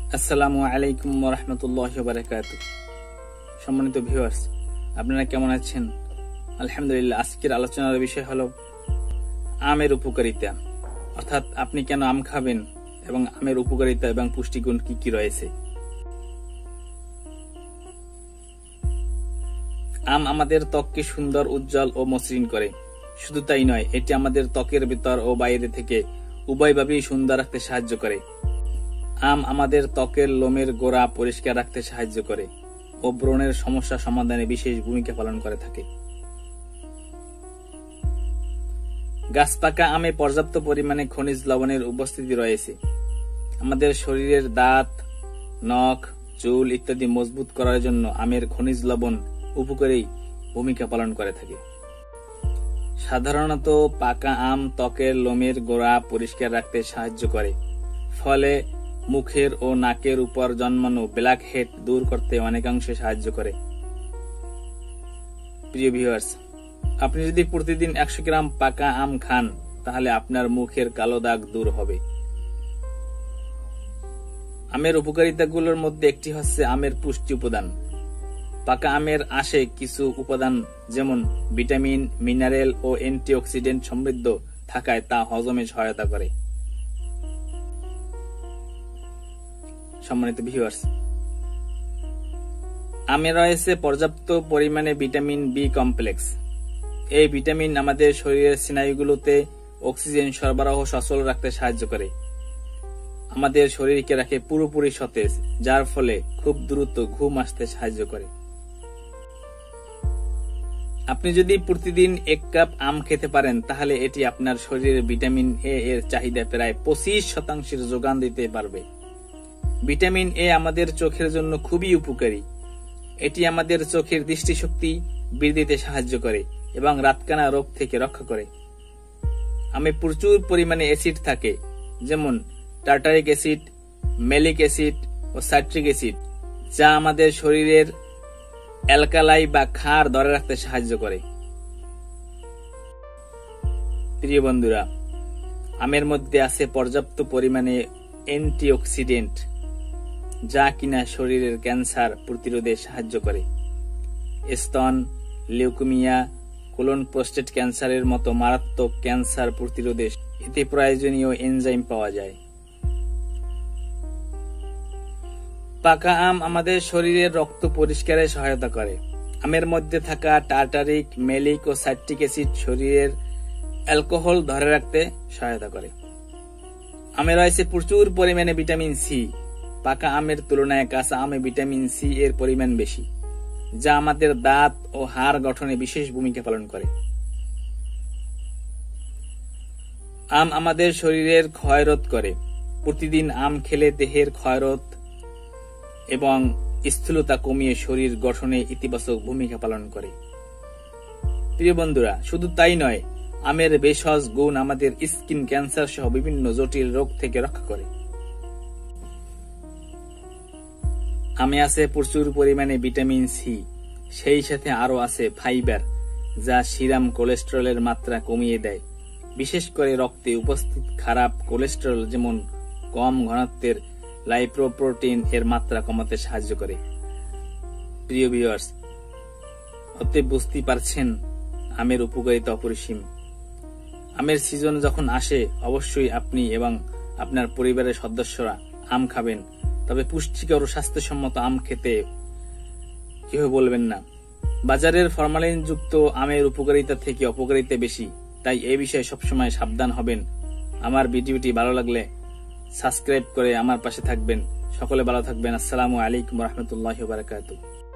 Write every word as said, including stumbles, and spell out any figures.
আসসালামু আলাইকুম ওয়া রাহমাতুল্লাহি ওয়া বারাকাতুহু। সম্মানিত ভিউয়ার্স, আপনারা কেমন আছেন? আলহামদুলিল্লাহ। আজকের আলোচনার বিষয় হলো আমের উপকারিতা, অর্থাৎ আপনি কেন আম খাবেন এবং আমের উপকারিতা এবং পুষ্টিগুণ কি কি রয়েছে। আম আমাদের ত্বককে সুন্দর, উজ্জ্বল ও মসৃণ করে। শুধু তাই নয়, এটি আমাদের ত্বকের ভিতর ও বাইরে থেকে উভয়ভাবেই সুন্দর রাখতে সাহায্য করে। আম আমাদের ত্বকের লোমের গোড়া পরিষ্কার রাখতে সাহায্য করে ও ব্রণের সমস্যা সমাধানে বিশেষ ভূমিকা পালন করে থাকে। গাছপাকা আমে পর্যাপ্ত পরিমাণে খনিজ লবণের উপস্থিতি রয়েছে। আমাদের শরীরের দাঁত, নখ, চুল ইত্যাদি মজবুত করার জন্য আমের খনিজ লবণ উপকারী ভূমিকা পালন করে থাকে। সাধারণত পাকা আম ত্বকের লোমের গোড়া পরিষ্কার রাখতে সাহায্য করে, ফলে মুখের ও নাকের উপর জন্মানো ব্ল্যাক হেড দূর করতে অনেকাংশে সাহায্য করে। প্রিয় ভিউয়ার্স, আপনি যদি প্রতিদিন একশো গ্রাম পাকা আম খান তাহলে আপনার মুখের কালো দাগ দূর হবে। আমের উপকারিতাগুলোর মধ্যে একটি হচ্ছে আমের পুষ্টি উপাদান। পাকা আমের আশে কিছু উপাদান যেমন ভিটামিন, মিনারেল ও অ্যান্টিঅক্সিডেন্ট সমৃদ্ধ থাকায় তা হজমে সহায়তা করে। সম্মানিত ভিউয়ার্স, আমে রয়েছে পর্যাপ্ত পরিমাণে ভিটামিন বি কমপ্লেক্স। এই ভিটামিন আমাদের শরীরের স্নায়ুগুলোতে অক্সিজেন সরবরাহ সচল রাখতে সাহায্য করে, আমাদের শরীরকে রাখে পুরোপুরি সতেজ, যার ফলে খুব দ্রুত ঘুম আসতে সাহায্য করে। আপনি যদি প্রতিদিন এক কাপ আম খেতে পারেন তাহলে এটি আপনার শরীরের ভিটামিন এ এর চাহিদা প্রায় পঁচিশ শতাংশের যোগান দিতে পারবে। ভিটামিন এ আমাদের চোখের জন্য খুবই উপকারী। এটি আমাদের চোখের দৃষ্টিশক্তি বৃদ্ধিতে সাহায্য করে এবং রাতকানা রোগ থেকে রক্ষা করে। আমে প্রচুর পরিমাণে অ্যাসিড থাকে, যেমন টার্টারিক অ্যাসিড, ম্যালিক অ্যাসিড ও সাইট্রিক অ্যাসিড, যা আমাদের শরীরের অ্যালকালাই বা ক্ষার ধরে রাখতে সাহায্য করে। প্রিয় বন্ধুরা, আমের মধ্যে আছে পর্যাপ্ত পরিমাণে অ্যান্টিঅক্সিডেন্ট, যা কিনা শরীরের ক্যান্সার প্রতিরোধে সাহায্য করে। স্তন, লিউকেমিয়া, কোলন প্রস্টেট ক্যান্সারের মতো মারাত্মক ক্যান্সার প্রতিরোধে এতে প্রয়োজনীয় এনজাইম পাওয়া যায়। পাকা আম আমাদের শরীরের রক্ত পরিষ্কারে সহায়তা করে। আমের মধ্যে থাকা টার্টারিক, ম্যালিক ও সাইট্রিক অ্যাসিড শরীরের অ্যালকোহল ধরে রাখতে সহায়তা করে। আমে রয়েছে প্রচুর পরিমাণে ভিটামিন সি। পাকা আমের তুলনায় কাঁচা আমে ভিটামিন সি এর পরিমাণ বেশি, যা আমাদের দাঁত ও হাড় গঠনে বিশেষ ভূমিকা পালন করে। আম আমাদের শরীরের ক্ষয়রোধ করে। প্রতিদিন আম খেলে দেহের ক্ষয়রোধ এবং স্থূলতা কমিয়ে শরীর গঠনে ইতিবাচক ভূমিকা পালন করে। প্রিয় বন্ধুরা, শুধু তাই নয়, আমের ভেষজ গুণ আমাদের স্কিন ক্যান্সার সহ বিভিন্ন জটিল রোগ থেকে রক্ষা করে। আমে আছে প্রচুর পরিমাণে ভিটামিন সি, সেই সাথে আরো আছে ফাইবার, যা সিরাম কোলেস্টেরলের মাত্রা কমিয়ে দেয়। বিশেষ করে রক্তে উপস্থিত খারাপ কোলেস্টেরল যেমন কম ঘনত্বের লাইপোপ্রোটিন এর মাত্রা কমাতে সাহায্য করে। প্রিয় ভিউয়ার্স, অতএব বুঝতেই পারছেন আমের উপকারিতা অপরিসীম। আমের সিজন যখন আসে অবশ্যই আপনি এবং আপনার পরিবারের সদস্যরা আম খাবেন, তবে পুষ্টিকর ও স্বাস্থ্যসম্মত আম খেতে কেউ বলবেন না। বাজারের ফরমালিন যুক্ত আমের উপকারিতা থেকে অপকারিতা বেশি, তাই এই বিষয়ে সবসময় সাবধান হবেন। আমার ভিডিওটি ভালো লাগলে সাবস্ক্রাইব করে আমার পাশে থাকবেন। সকলে ভালো থাকবেন। আসসালামু আলাইকুম ওয়া রাহমাতুল্লাহি ওয়া বারাকাতুহু।